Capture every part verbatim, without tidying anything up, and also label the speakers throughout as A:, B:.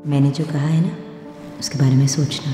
A: मैंने जो कहा है ना, उसके बारे में सोचना।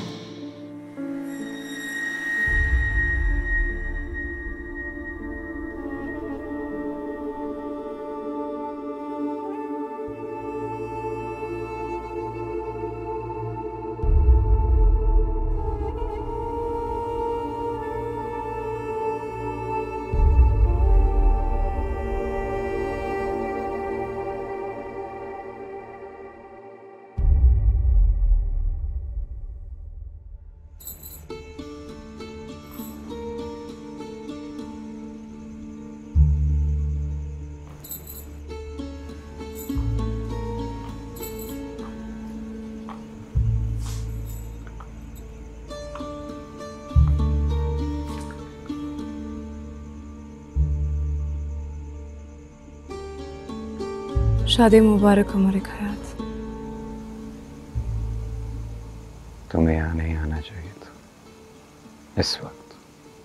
B: शादी मुबारक हो मेरे खयात।
C: तुम्हें यहाँ नहीं आना चाहिए था इस वक्त।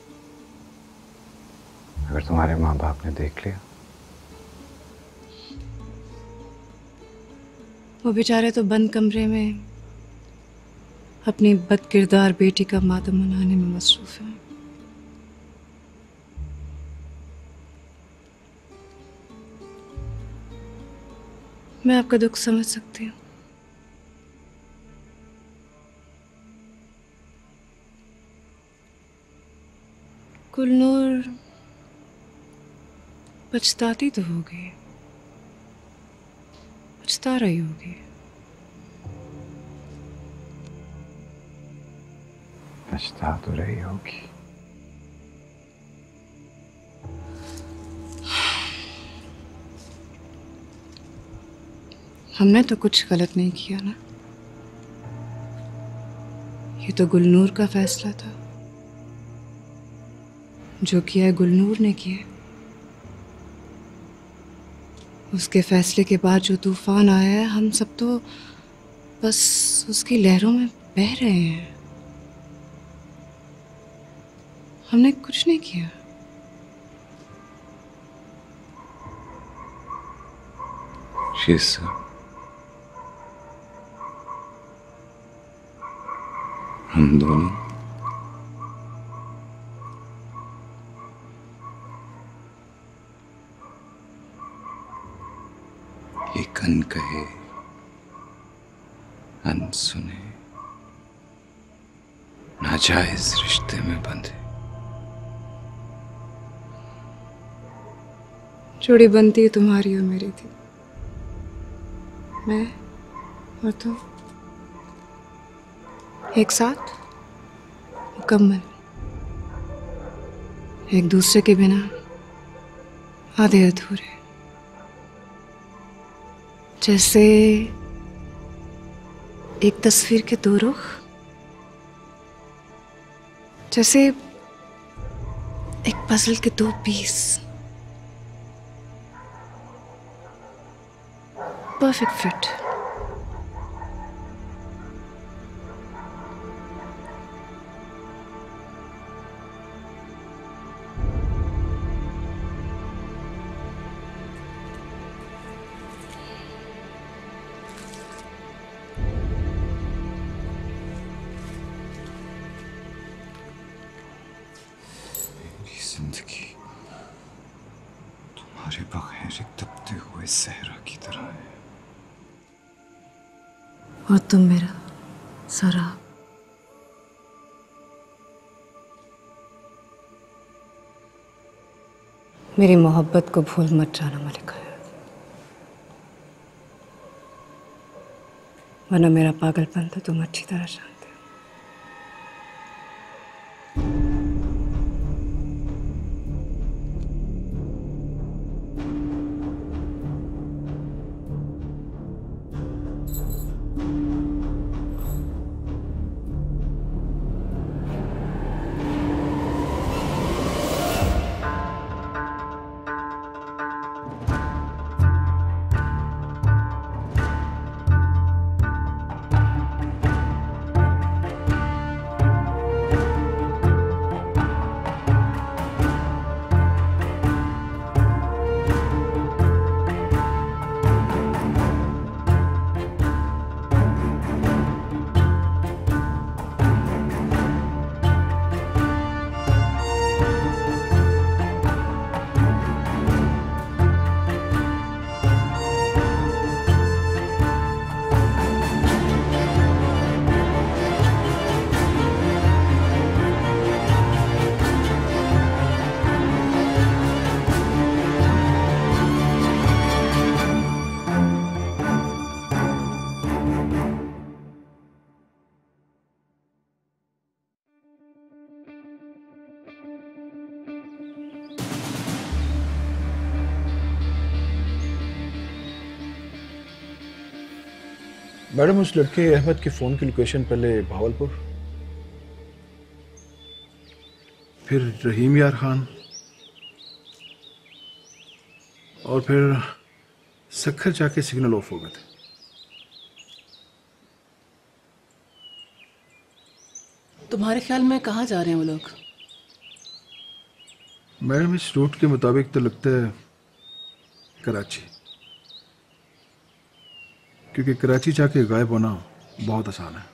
C: अगर तुम्हारे माँ बाप ने देख लिया,
B: वो बेचारे तो बंद कमरे में अपनी बदकिरदार बेटी का मातम मनाने में मसरूफ हैं। मैं आपका दुख समझ सकती हूँ। गुलनूर पछताती तो होगी, पछता रही होगी।
C: पछता तो रही होगी।
B: हमने तो कुछ गलत नहीं किया ना। ये तो गुलनूर का फैसला था। जो किया है गुलनूर ने किया। उसके फैसले के बाद जो तूफान आया है, हम सब तो बस उसकी लहरों में बह रहे हैं। हमने कुछ नहीं किया।
C: शीशा, हम दोनों एक अनकहे अनसुने नाजायज रिश्ते में बंधे।
B: जोड़ी बनती तुम्हारी और मेरी थी, मैं और तुम एक साथ मुकम्मल, एक दूसरे के बिना आधे अधूरे। जैसे एक तस्वीर के दो रुख, जैसे एक पजल के दो पीस। Perfect fit.
C: जिंदगी तुम्हारे बगैर एक तपते हुए सहरा की तरह है।
B: और तुम मेरा शराब। मेरी मोहब्बत को भूल मत जाना मलिका, वरना मेरा पागलपन तो तुम अच्छी तरह जानते हो।
D: मैडम उस लड़के अहमद की फोन की लोकेशन पहले भावलपुर, फिर रहीम यार खान और फिर सखर जाके सिग्नल ऑफ हो गए थे।
E: तुम्हारे ख्याल में कहाँ जा रहे हैं वो लोग?
D: मैडम इस रूट के मुताबिक तो लगता है कराची, क्योंकि कराची जाके गायब होना बहुत आसान है।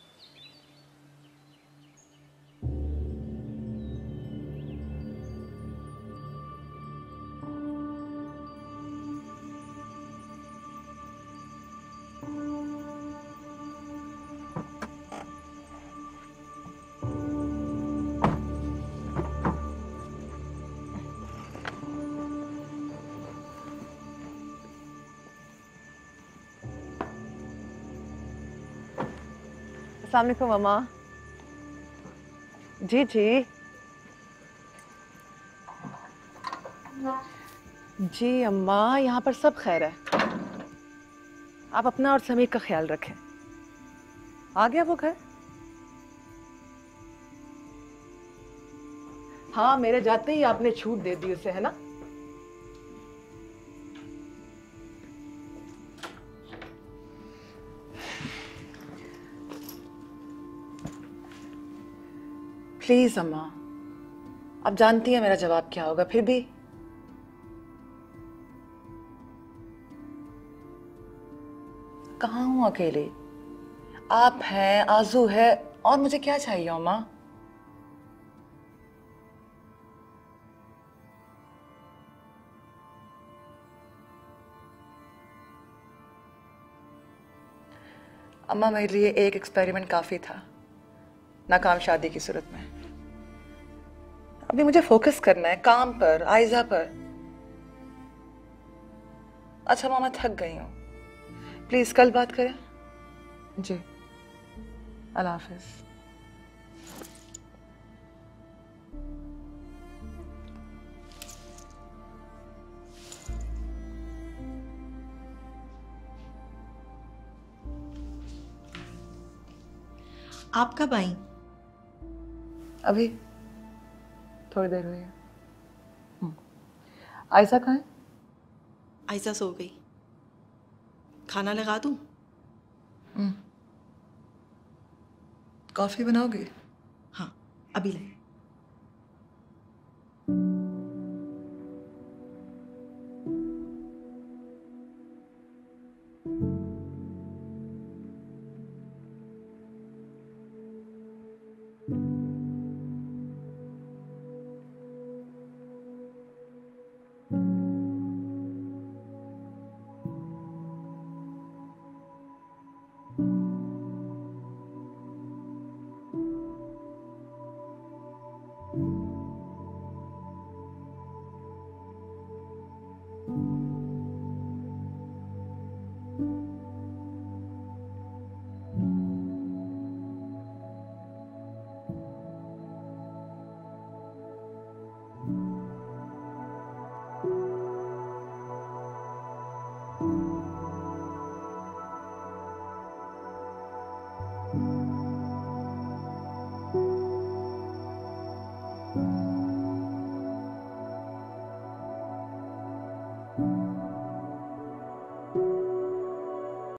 F: अस्सलाम वालेकुम अम्मा। जी जी जी अम्मा, यहाँ पर सब खैर है। आप अपना और समीर का ख्याल रखें। आ गया वो घर? हाँ, मेरे जाते ही आपने छूट दे दी उसे, है ना? प्लीज अम्मा, आप जानती हैं मेरा जवाब क्या होगा, फिर भी कहाँ हूं अकेले? आप हैं, आजू है, और मुझे क्या चाहिए अम्मा? अम्मा, मेरे लिए एक एक्सपेरिमेंट काफी था, नाकाम शादी की सूरत में। अभी मुझे फोकस करना है काम पर, आयजा पर। अच्छा मामा, थक गई हूँ, प्लीज कल बात करें। जी, अल्लाह हाफिज।
G: आप कब आई?
F: अभी थोड़ी देर हुई है। आयशा कहाँ है?
G: आयशा सो गई। खाना लगा दूं?
F: कॉफी बनाओगे?
G: हाँ, अभी ले।